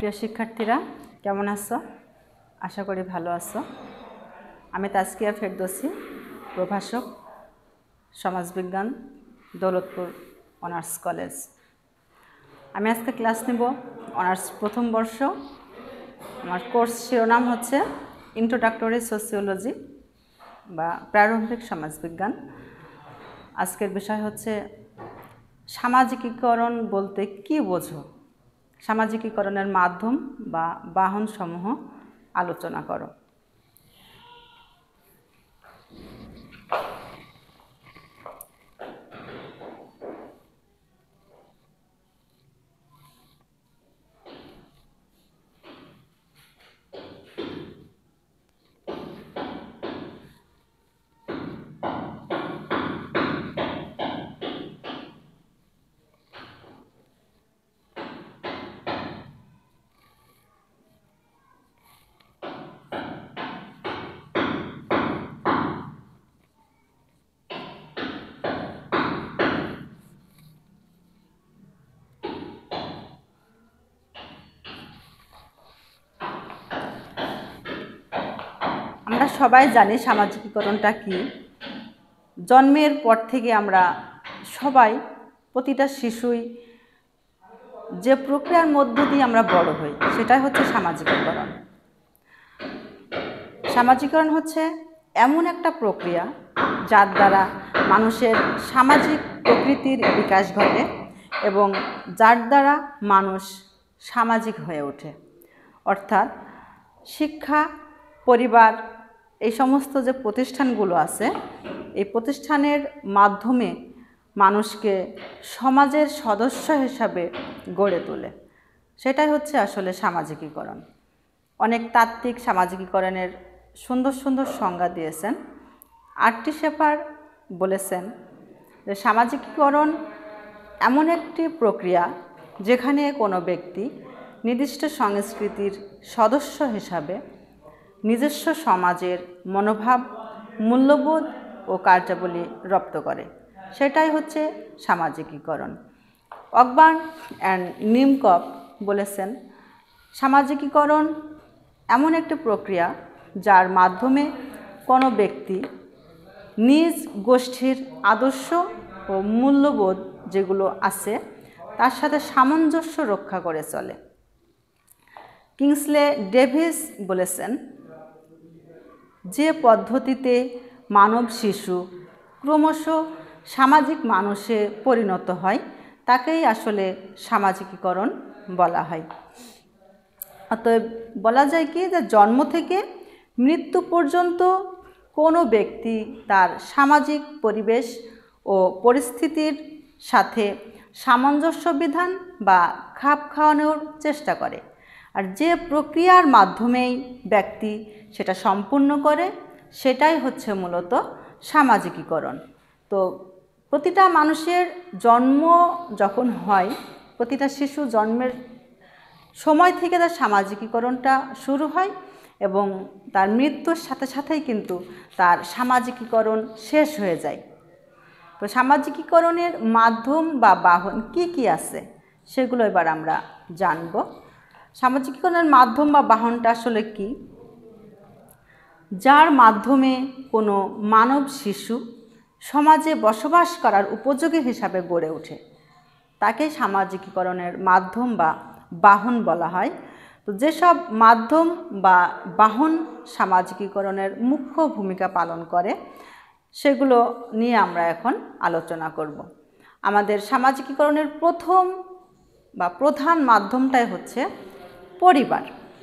প্রিয় শিক্ষার্থীরা কেমন আছো? আশা করি ভালো আছো। আমি তাজকিয়া ফেরদৌসি, প্রভাষক, সমাজবিজ্ঞান, দৌলতপুর অনার্স কলেজ। আমি আজকে ক্লাস নেব অনার্স প্রথম বর্ষ। আমার কোর্স শিরোনাম হচ্ছে ইন্ট্রোডাক্টরি সোসিওলজি বা প্রারম্ভিক সমাজবিজ্ঞান। আজকের বিষয় হচ্ছে সামাজিকীকরণ বলতে কী বোঝো, সামাজিকীকরণের মাধ্যম বা বাহনসমূহ আলোচনা করো। আমরা সবাই জানি সামাজিকীকরণটা কি। জন্মের পর থেকে আমরা সবাই, প্রতিটা শিশুই যে প্রক্রিয়ার মধ্য দিয়ে আমরা বড় হই সেটাই হচ্ছে সামাজিকীকরণ। সামাজিকীকরণ হচ্ছে এমন একটা প্রক্রিয়া যার দ্বারা মানুষের সামাজিক প্রকৃতির বিকাশ ঘটে এবং যার দ্বারা মানুষ সামাজিক হয়ে ওঠে। অর্থাৎ শিক্ষা, পরিবার, এই সমস্ত যে প্রতিষ্ঠানগুলো আছে, এই প্রতিষ্ঠানের মাধ্যমে মানুষকে সমাজের সদস্য হিসাবে গড়ে তোলে। সেটাই হচ্ছে আসলে সামাজিকীকরণ। অনেক তাত্ত্বিক সামাজিকীকরণের সুন্দর সুন্দর সংজ্ঞা দিয়েছেন। আরটি শেফার বলেছেন যে সামাজিকীকরণ এমন একটি প্রক্রিয়া যেখানে কোনো ব্যক্তি নির্দিষ্ট সংস্কৃতির সদস্য হিসাবে নিজস্ব সমাজের মনোভাব, মূল্যবোধ ও কার্যাবলী রপ্ত করে। সেটাই হচ্ছে সামাজিকীকরণ। অকবার্ন অ্যান্ড নিমকপ বলেছেন সামাজিকীকরণ এমন একটি প্রক্রিয়া যার মাধ্যমে কোনো ব্যক্তি নিজ গোষ্ঠীর আদর্শ ও মূল্যবোধ যেগুলো আছে তার সাথে সামঞ্জস্য রক্ষা করে চলে। কিংসলে ডেভিস বলেছেন যে পদ্ধতিতে মানব শিশু ক্রমশ সামাজিক মানুষে পরিণত হয় তাকেই আসলে সামাজিকীকরণ বলা হয়। অতএব বলা যায় কি যে জন্ম থেকে মৃত্যু পর্যন্ত কোনো ব্যক্তি তার সামাজিক পরিবেশ ও পরিস্থিতির সাথে সামঞ্জস্য বিধান বা খাপ খাওয়ানোর চেষ্টা করে। আর যে প্রক্রিয়ার মাধ্যমেই ব্যক্তি সেটা সম্পূর্ণ করে সেটাই হচ্ছে মূলত সামাজিকীকরণ। তো প্রতিটা মানুষের জন্ম যখন হয়, প্রতিটা শিশু জন্মের সময় থেকে তার সামাজিকীকরণটা শুরু হয় এবং তার মৃত্যুর সাথে সাথেই কিন্তু তার সামাজিকীকরণ শেষ হয়ে যায়। তো সামাজিকীকরণের মাধ্যম বা বাহন কি কি আছে সেগুলো এবার আমরা জানব। সামাজিকীকরণের মাধ্যম বা বাহনটা আসলে কি? যার মাধ্যমে কোনো মানব শিশু সমাজে বসবাস করার উপযোগী হিসাবে গড়ে ওঠে তাকে সামাজিকীকরণের মাধ্যম বা বাহন বলা হয়। তো যেসব মাধ্যম বা বাহন সামাজিকীকরণের মুখ্য ভূমিকা পালন করে সেগুলো নিয়ে আমরা এখন আলোচনা করব। আমাদের সামাজিকীকরণের প্রথম বা প্রধান মাধ্যমটাই হচ্ছে পরিবার।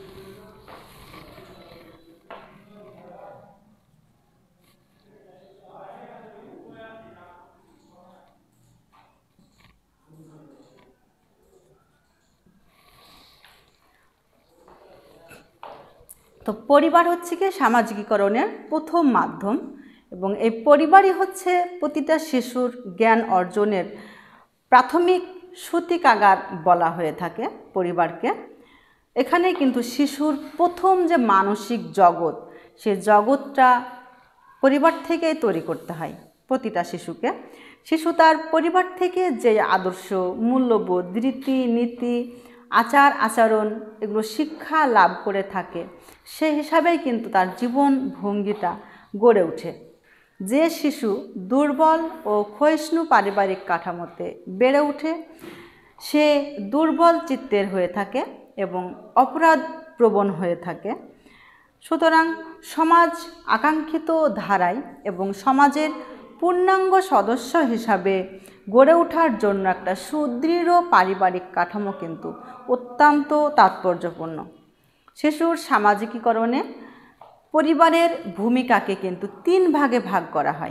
তো পরিবার হচ্ছে কি সামাজিকীকরণের প্রথম মাধ্যম এবং এই পরিবারই হচ্ছে প্রতিটা শিশুর জ্ঞান অর্জনের প্রাথমিক সূতিকাগার বলা হয়ে থাকে পরিবারকে। এখানে কিন্তু শিশুর প্রথম যে মানসিক জগৎ, সে জগৎটা পরিবার থেকেই তৈরি করতে হয় প্রতিটা শিশুকে। শিশু তার পরিবার থেকে যে আদর্শ, মূল্যবোধ, রীতি নীতি আচার আচরণ এগুলো শিক্ষা লাভ করে থাকে, সেই হিসাবেই কিন্তু তার জীবন ভঙ্গিটা গড়ে ওঠে। যে শিশু দুর্বল ও ক্ষয়িষ্ণু পারিবারিক কাঠামোতে বেড়ে ওঠে সে দুর্বল চিত্তের হয়ে থাকে এবং অপরাধ প্রবণ হয়ে থাকে। সুতরাং সমাজ আকাঙ্ক্ষিত ধারায় এবং সমাজের পূর্ণাঙ্গ সদস্য হিসাবে গড়ে ওঠার জন্য একটা সুদৃঢ় পারিবারিক কাঠামো কিন্তু অত্যন্ত তাৎপর্যপূর্ণ। শিশুর সামাজিকীকরণে পরিবারের ভূমিকাকে কিন্তু 3 ভাগে ভাগ করা হয়।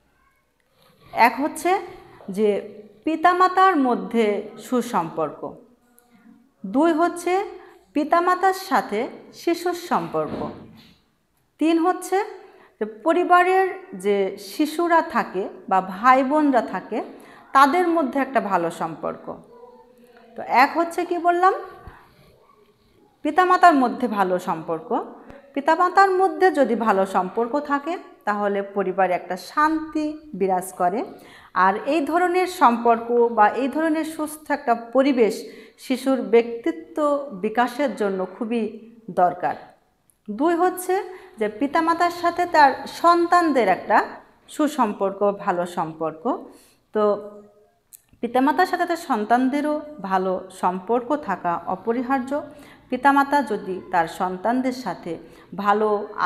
এক হচ্ছে যে পিতামাতার মধ্যে সুসম্পর্ক, 2 হচ্ছে পিতামাতার সাথে শিশুর সম্পর্ক, 3 হচ্ছে যে পরিবারের যে শিশুরা থাকে বা ভাই বোনরা থাকে তাদের মধ্যে একটা ভালো সম্পর্ক। তো এক হচ্ছে কি বললাম, পিতামাতার মধ্যে ভালো সম্পর্ক। পিতামাতার মধ্যে যদি ভালো সম্পর্ক থাকে তাহলে পরিবারে একটা শান্তি বিরাজ করে, আর এই ধরনের সম্পর্ক বা এই ধরনের সুস্থ একটা পরিবেশ শিশুর ব্যক্তিত্ব বিকাশের জন্য খুবই দরকার। 2 হচ্ছে যে পিতামাতার সাথে তার সন্তানদের একটা সুসম্পর্ক, ভালো সম্পর্ক। তো পিতামাতার সাথে তার সন্তানদেরও ভালো সম্পর্ক থাকা অপরিহার্য। পিতামাতা যদি তার সন্তানদের সাথে ভালো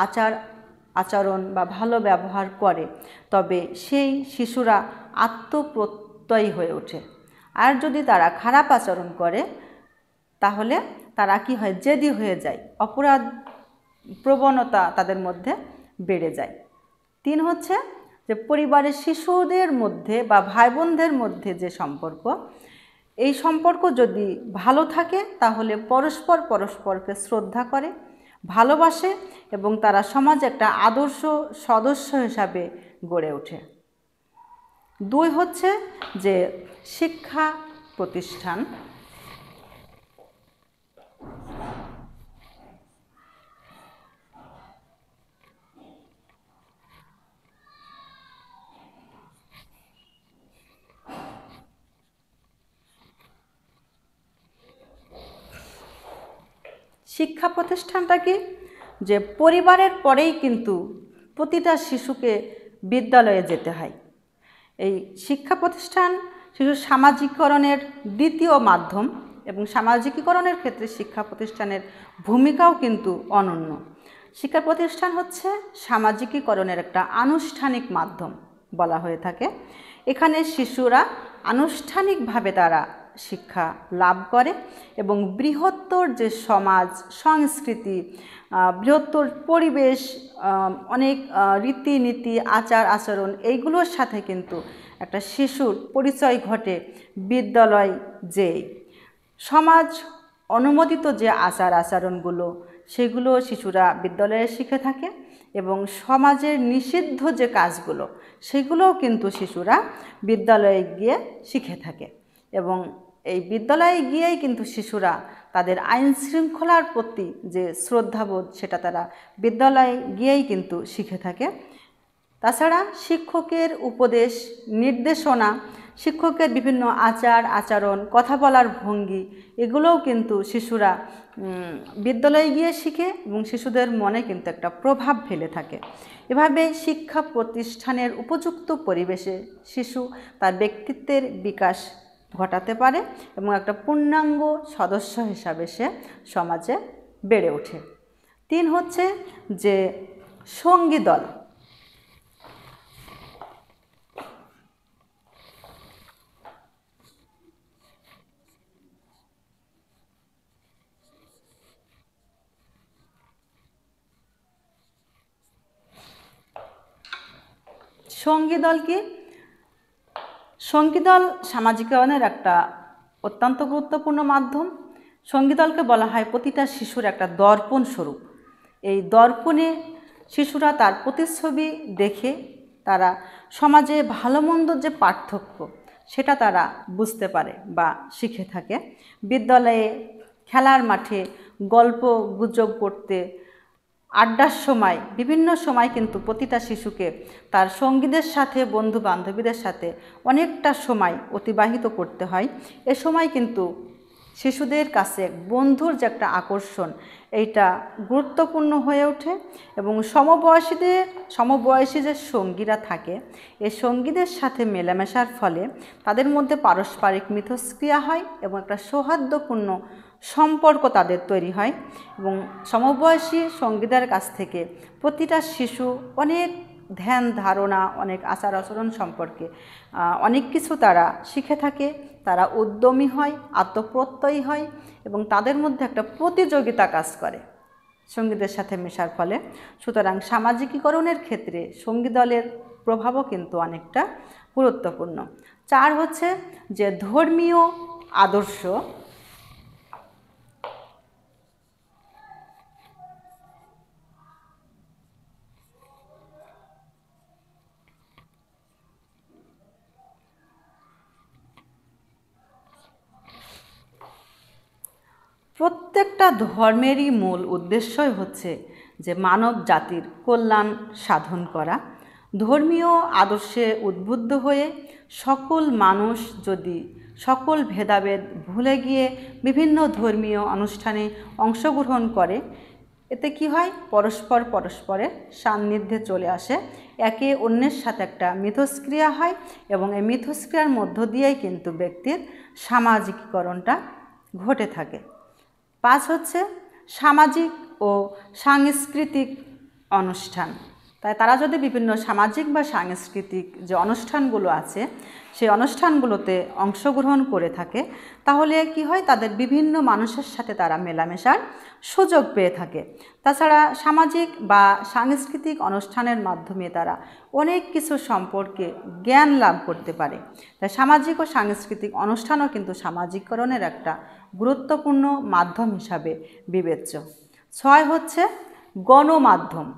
আচরণ বা ভালো ব্যবহার করে তবে সেই শিশুরা আত্মপ্রত্যয়ী হয়ে ওঠে। আর যদি তারা খারাপ আচরণ করে তাহলে তারা কি হয়, জেদি হয়ে যায়, অপরাধ প্রবণতা তাদের মধ্যে বেড়ে যায়। 3 হচ্ছে যে পরিবারের শিশুদের মধ্যে বা ভাই বোনদের মধ্যে যে সম্পর্ক, এই সম্পর্ক যদি ভালো থাকে তাহলে পরস্পর পরস্পরকে শ্রদ্ধা করে, ভালোবাসে এবং তারা সমাজে একটা আদর্শ সদস্য হিসাবে গড়ে ওঠে। 2 হচ্ছে যে শিক্ষা প্রতিষ্ঠান। শিক্ষা প্রতিষ্ঠানটা কি, যে পরিবারের পরেই কিন্তু প্রতিটা শিশুকে বিদ্যালয়ে যেতে হয়। এই শিক্ষা প্রতিষ্ঠান শিশুর সামাজিকীকরণের দ্বিতীয় মাধ্যম এবং সামাজিকীকরণের ক্ষেত্রে শিক্ষা প্রতিষ্ঠানের ভূমিকাও কিন্তু অনন্য। শিক্ষা প্রতিষ্ঠান হচ্ছে সামাজিকীকরণের একটা আনুষ্ঠানিক মাধ্যম বলা হয়ে থাকে। এখানে শিশুরা আনুষ্ঠানিকভাবে তারা শিক্ষা লাভ করে এবং বৃহত্তর যে সমাজ সংস্কৃতি, বৃহত্তর পরিবেশ, অনেক রীতিনীতি আচার আচরণ এইগুলোর সাথে কিন্তু একটা শিশুর পরিচয় ঘটে বিদ্যালয় যেই। সমাজ অনুমোদিত যে আচার আচরণগুলো সেগুলো শিশুরা বিদ্যালয়ে শিখে থাকে এবং সমাজের নিষিদ্ধ যে কাজগুলো সেগুলোও কিন্তু শিশুরা বিদ্যালয়ে গিয়ে শিখে থাকে এবং এই বিদ্যালয়ে গিয়েই কিন্তু শিশুরা তাদের আইন শৃঙ্খলার প্রতি যে শ্রদ্ধাবোধ সেটা তারা বিদ্যালয়ে গিয়েই কিন্তু শিখে থাকে। তাছাড়া শিক্ষকের উপদেশ নির্দেশনা, শিক্ষকের বিভিন্ন আচার আচরণ, কথা বলার ভঙ্গি এগুলোও কিন্তু শিশুরা বিদ্যালয়ে গিয়ে শিখে এবং শিশুদের মনে কিন্তু একটা প্রভাব ফেলে থাকে। এভাবে শিক্ষা প্রতিষ্ঠানের উপযুক্ত পরিবেশে শিশু তার ব্যক্তিত্বের বিকাশ ঘটাতে পারে এবং একটা পূর্ণাঙ্গ সদস্য হিসাবে সে সমাজে বেড়ে ওঠে। 3 হচ্ছে যে সঙ্গী দল। সঙ্গী দল কি? সঙ্গী দল সামাজিকরণের একটা অত্যন্ত গুরুত্বপূর্ণ মাধ্যম। সঙ্গী দলকে বলা হয় প্রতিটা শিশুর একটা দর্পণ স্বরূপ। এই দর্পণে শিশুরা তার প্রতিচ্ছবি দেখে তারা সমাজে ভালো মন্দর যে পার্থক্য সেটা তারা বুঝতে পারে বা শিখে থাকে। বিদ্যালয়ে খেলার মাঠে গল্প গুজব করতে, আড্ডার সময় বিভিন্ন সময় কিন্তু প্রতিটা শিশুকে তার সঙ্গীদের সাথে, বন্ধু বান্ধবীদের সাথে অনেকটা সময় অতিবাহিত করতে হয়। এ সময় কিন্তু শিশুদের কাছে বন্ধুর যে একটা আকর্ষণ, এইটা গুরুত্বপূর্ণ হয়ে ওঠে। এবং সমবয়সী যে সঙ্গীরা থাকে, এই সঙ্গীদের সাথে মেলামেশার ফলে তাদের মধ্যে পারস্পরিক মিথস্ক্রিয়া হয় এবং একটা সৌহার্দ্যপূর্ণ সম্পর্ক তাদের তৈরি হয়। এবং সমবয়সী সঙ্গীদের কাছ থেকে প্রতিটা শিশু অনেক ধ্যান ধারণা, অনেক আচার আচরণ সম্পর্কে অনেক কিছু তারা শিখে থাকে। তারা উদ্যমী হয়, আত্মপ্রত্যয়ী হয় এবং তাদের মধ্যে একটা প্রতিযোগিতা কাজ করে সঙ্গীদের সাথে মেশার ফলে। সুতরাং সামাজিকীকরণের ক্ষেত্রে সঙ্গী দলের প্রভাবও কিন্তু অনেকটা গুরুত্বপূর্ণ। 4 হচ্ছে যে ধর্মীয় আদর্শ। প্রত্যেকটা ধর্মেরই মূল উদ্দেশ্যই হচ্ছে যে মানব জাতির কল্যাণ সাধন করা। ধর্মীয় আদর্শে উদ্বুদ্ধ হয়ে সকল মানুষ যদি সকল ভেদাভেদ ভুলে গিয়ে বিভিন্ন ধর্মীয় অনুষ্ঠানে অংশগ্রহণ করে, এতে কি হয়, পরস্পরের সান্নিধ্যে চলে আসে, একে অন্যের সাথে একটা মিথস্ক্রিয়া হয় এবং এই মিথস্ক্রিয়ার মধ্য দিয়েই কিন্তু ব্যক্তির সামাজিকীকরণটা ঘটে থাকে। 5 হচ্ছে সামাজিক ও সাংস্কৃতিক অনুষ্ঠান। তাই তারা যদি বিভিন্ন সামাজিক বা সাংস্কৃতিক যে অনুষ্ঠানগুলো আছে সেই অনুষ্ঠানগুলোতে অংশগ্রহণ করে থাকে, তাহলে কি হয়, তাদের বিভিন্ন মানুষের সাথে তারা মেলামেশার সুযোগ পেয়ে থাকে। তাছাড়া সামাজিক বা সাংস্কৃতিক অনুষ্ঠানের মাধ্যমে তারা অনেক কিছু সম্পর্কে জ্ঞান লাভ করতে পারে। তাই সামাজিক ও সাংস্কৃতিক অনুষ্ঠানও কিন্তু সামাজিককরণের একটা গুরুত্বপূর্ণ মাধ্যম হিসাবে বিবেচ্য। 6 হচ্ছে গণমাধ্যম।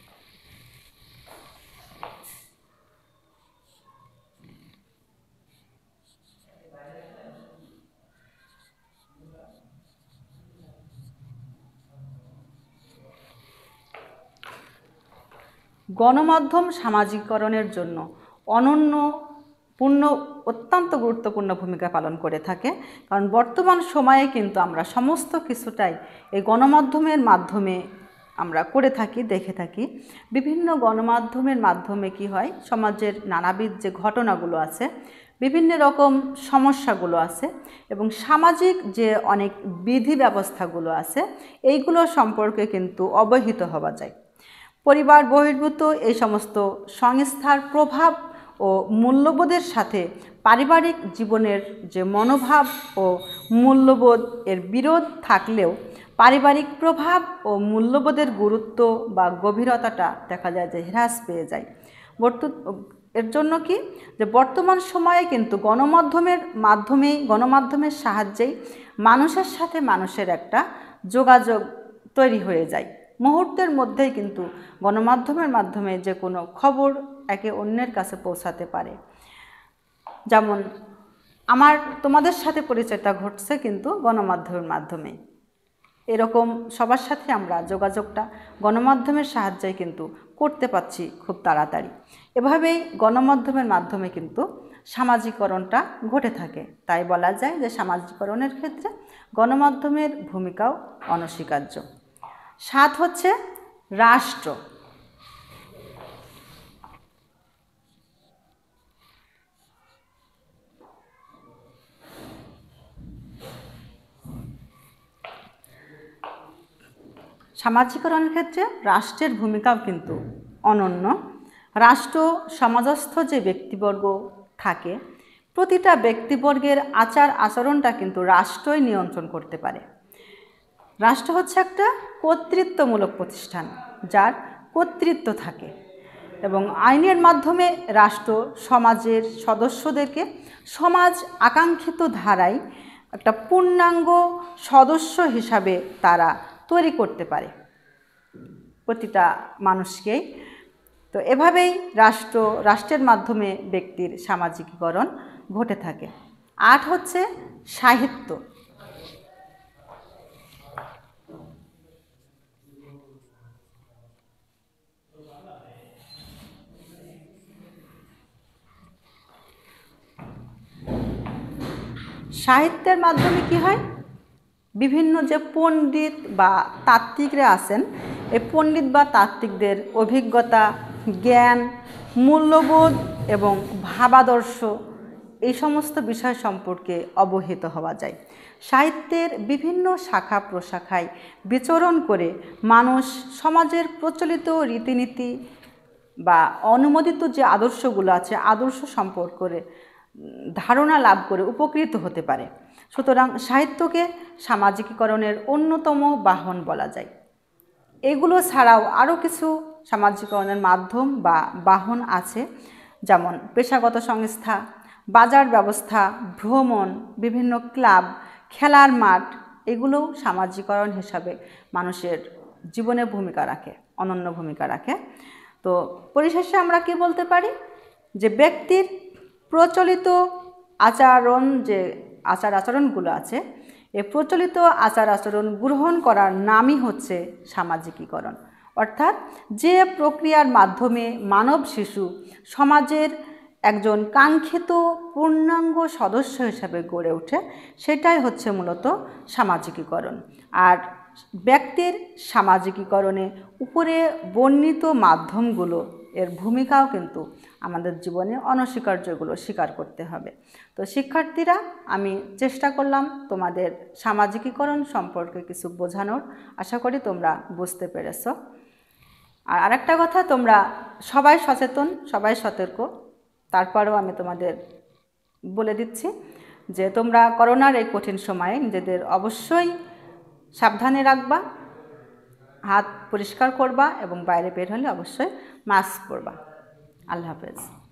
গণমাধ্যম সামাজিককরণের জন্য অত্যন্ত গুরুত্বপূর্ণ ভূমিকা পালন করে থাকে। কারণ বর্তমান সময়ে কিন্তু আমরা সমস্ত কিছুটাই এই গণমাধ্যমের মাধ্যমে আমরা করে থাকি, দেখে থাকি। বিভিন্ন গণমাধ্যমের মাধ্যমে কি হয়, সমাজের নানাবিধ যে ঘটনাগুলো আছে, বিভিন্ন রকম সমস্যাগুলো আছে এবং সামাজিক যে অনেক বিধি ব্যবস্থাগুলো আছে, এইগুলো সম্পর্কে কিন্তু অবহিত হওয়া যায়। পরিবার বহির্ভূত এই সমস্ত সংস্থার প্রভাব ও মূল্যবোধের সাথে পারিবারিক জীবনের যে মনোভাব ও মূল্যবোধ এর বিরোধ থাকলেও পারিবারিক প্রভাব ও মূল্যবোধের গুরুত্ব বা গভীরতাটা দেখা যায় যে হ্রাস পেয়ে যায়। এর জন্য কি, যে বর্তমান সময়ে কিন্তু গণমাধ্যমের সাহায্যেই মানুষের সাথে মানুষের একটা যোগাযোগ তৈরি হয়ে যায়। মুহূর্তের মধ্যেই কিন্তু গণমাধ্যমের মাধ্যমে যে কোনো খবর একে অন্যের কাছে পৌঁছাতে পারে। যেমন তোমাদের সাথে পরিচয়টা ঘটছে কিন্তু গণমাধ্যমের মাধ্যমে। এরকম সবার সাথে আমরা যোগাযোগটা গণমাধ্যমের সাহায্যে কিন্তু করতে পারছি খুব তাড়াতাড়ি। এভাবেই গণমাধ্যমের মাধ্যমে কিন্তু সামাজিকরণটা ঘটে থাকে। তাই বলা যায় যে সামাজিকরণের ক্ষেত্রে গণমাধ্যমের ভূমিকাও অনস্বীকার্য। 7 হচ্ছে রাষ্ট্র। সামাজিকরণের ক্ষেত্রে রাষ্ট্রের ভূমিকাও কিন্তু অনন্য। রাষ্ট্র সমাজস্থ যে ব্যক্তিবর্গ থাকে, প্রতিটা ব্যক্তিবর্গের আচার আচরণটা কিন্তু রাষ্ট্রই নিয়ন্ত্রণ করতে পারে। রাষ্ট্র হচ্ছে একটা কর্তৃত্বমূলক প্রতিষ্ঠান, যার কর্তৃত্ব থাকে এবং আইনের মাধ্যমে রাষ্ট্র সমাজের সদস্যদেরকে সমাজ আকাঙ্ক্ষিত ধারায় একটা পূর্ণাঙ্গ সদস্য হিসাবে তারা তৈরি করতে পারে প্রতিটা মানুষকেই। তো এভাবেই রাষ্ট্রের মাধ্যমে ব্যক্তির সামাজিকীকরণ ঘটে থাকে। 8 হচ্ছে সাহিত্য। সাহিত্যের মাধ্যমে কি হয়, বিভিন্ন যে পণ্ডিত বা তাত্ত্বিকরা আছেন, এই পণ্ডিত বা তাত্ত্বিকদের অভিজ্ঞতা, জ্ঞান, মূল্যবোধ এবং ভাবাদর্শ এই সমস্ত বিষয় সম্পর্কে অবহিত হওয়া যায়। সাহিত্যের বিভিন্ন শাখা প্রশাখায় বিচরণ করে মানুষ সমাজের প্রচলিত রীতিনীতি বা অনুমোদিত যে আদর্শগুলো আছে, আদর্শ সম্পর্কে ধারণা লাভ করে উপকৃত হতে পারে। সুতরাং সাহিত্যকে সামাজিকীকরণের অন্যতম বাহন বলা যায়। এগুলো ছাড়াও আরও কিছু সামাজিকীকরণের মাধ্যম বা বাহন আছে, যেমন পেশাগত সংস্থা, বাজার ব্যবস্থা, ভ্রমণ, বিভিন্ন ক্লাব, খেলার মাঠ, এগুলোও সামাজিকীকরণ হিসাবে মানুষের জীবনে ভূমিকা রাখে, অনন্য ভূমিকা রাখে। তো পরিশেষে আমরা কি বলতে পারি, যে ব্যক্তির প্রচলিত আচরণ, যে আচার আচরণগুলো আছে, এই প্রচলিত আচার আচরণ গ্রহণ করার নামই হচ্ছে সামাজিকীকরণ। অর্থাৎ যে প্রক্রিয়ার মাধ্যমে মানব শিশু সমাজের একজন কাঙ্ক্ষিত পূর্ণাঙ্গ সদস্য হিসাবে গড়ে ওঠে, সেটাই হচ্ছে মূলত সামাজিকীকরণ। আর ব্যক্তির সামাজিকীকরণে উপরে বর্ণিত মাধ্যমগুলো এর ভূমিকাও কিন্তু আমাদের জীবনে অনস্বীকার্য, এগুলো স্বীকার করতে হবে। তো শিক্ষার্থীরা, আমি চেষ্টা করলাম তোমাদের সামাজিকীকরণ সম্পর্কে কিছু বোঝানোর। আশা করি তোমরা বুঝতে পেরেছো। আর আরেকটা কথা, তোমরা সবাই সচেতন, সবাই সতর্ক। তারপরেও আমি তোমাদের বলে দিচ্ছি যে তোমরা করোনার এই কঠিন সময়ে নিজেদের অবশ্যই সাবধানে রাখবা, হাত পরিষ্কার করবা এবং বাইরে বের হলে অবশ্যই মাস্ক পরবা। আল্লাহ হাফেজ।